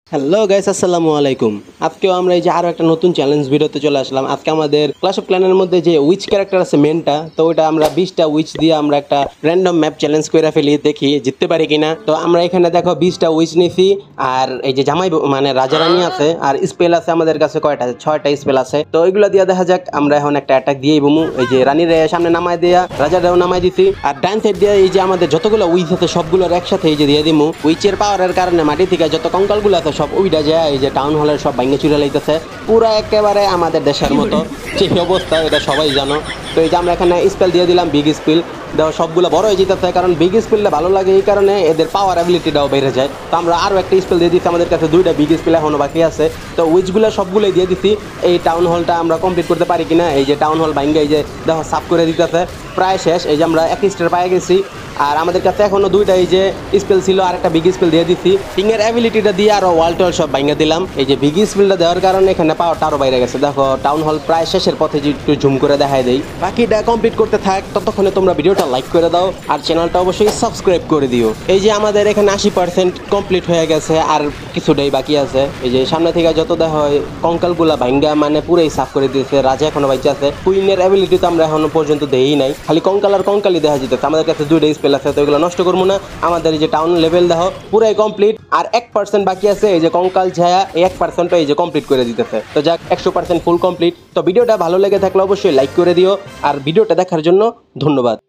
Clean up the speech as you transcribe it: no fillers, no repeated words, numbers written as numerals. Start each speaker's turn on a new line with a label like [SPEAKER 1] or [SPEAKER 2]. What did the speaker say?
[SPEAKER 1] Hello guys, আসসালামু আলাইকুম। আজকেও আমরা এই যে আরো একটা নতুন চ্যালেঞ্জ ভিডিওতে চলে আসলাম। আজকে আমাদের ক্লাশ অফ ক্ল্যানের মধ্যে যে উইচ ক্যারেক্টার আছে মেনটা, তো ওইটা আমরা 20টা উইচ দিয়ে আমরা একটা র্যান্ডম ম্যাপ চ্যালেঞ্জ করে ফেলি, দেখি জিততে পারি কিনা। তো আমরা এখানে দেখো 20টা উইচ নিছি, আর এই যে জামাই মানে রাজা রানী আছে, আর স্পেল আছে আমাদের কাছে কয়টা, 6টা স্পেল আছে। তো ওইগুলো দিয়ে দেখা যাক। আমরা এখন একটা অ্যাটাক দিয়েই বমু। এই যে রানীর সামনে নামায় দেয়া, রাজারাও নামায় দিছি, আর ডান সাইড দিয়ে এই যে আমাদের যতগুলো উইচ আছে সবগুলোর একসাথে এই যে দিয়ে দিমু। উইচের পাওয়ারের কারণে মাটি থেকে যত কঙ্কালগুলো আছে সব উইডা যায় এই যে টাউন হলের সব ভাঙে চুরে লাইতেছে। পুরা একেবারে আমাদের দেশের মতো যে অবস্থা, এটা সবাই জানো। তো এই যে আমরা এখানে স্পেল দিয়ে দিলাম, বিগ স্পেল। দেখো সবগুলো বড় হয়ে যেতেছে, কারণ বিগ স্পেলটা ভালো লাগে, এই কারণে এদের পাওয়ার অ্যাবিলিটিটাও বেড়ে যায়। তো আমরা আরও একটা স্পেল দিয়ে দিচ্ছি, আমাদের কাছে 2টা বিগ স্পেল এখনও বাকি আছে। তো উইচগুলো সবগুলোই দিয়ে দিচ্ছি। এই টাউন হলটা আমরা কমপ্লিট করতে পারি কিনা। এই যে টাউন হল ভাঙ্গে এই যে দেখো সাফ করে দিতেছে, প্রায় শেষ। এই যে আমরা এক স্টার পাই গেছি, আর আমাদের কাছে এখনো 2টা এই যে স্পেল ছিল, আর একটা বিগ স্পেল দিয়ে দিচ্ছি। টিংয়ের অ্যাবিলিটিটা দিয়ে আরও ওয়াল টল সব ভাঙ্গে দিলাম। এই যে বিগ স্পেলটা দেওয়ার কারণে এখানে পাওয়ারটা আরও বাইরে গেছে। দেখো টাউন হল প্রায় শেষের পথে, যে একটু জুম করে দেখাই দেই। বাকিটা কমপ্লিট করতে থাক, ততক্ষণে তোমরা ভিডিওটা লাইক করে দাও আর চ্যানেলটা অবশ্যই সাবস্ক্রাইব করে দিও। এই যে আমাদের এখানে 80% কমপ্লিট হয়ে গেছে, আর কিছুটাই বাকি আছে। এই যে সামনে থেকে যত দেখা হয় কঙ্কালগুলা ভাঙ্গা মানে পুরাই সাফ করে দিয়েছে। রাজা এখনো বাইচে আছে। কুইনের অ্যাবিলিটি তো আমরা এখনো পর্যন্ত দেই নাই, খালি কঙ্কাল আর কঙ্কালই দেখা যেতেছে। আমাদের কাছে 2টা স্পেল আছে, তো এগুলো নষ্ট করবো না। আমাদের এই যে টাউন লেভেল দেখো পুরাই কমপ্লিট, আর 1% বাকি আছে। এই যে কঙ্কাল ছায়া, এই 1% এই যে কমপ্লিট করে দিতেছে। তো যাক, 100% ফুল কমপ্লিট। তো ভিডিওটা ভালো লেগে থাকলে অবশ্যই লাইক করে দিও, আর ভিডিওটা দেখার জন্য ধন্যবাদ।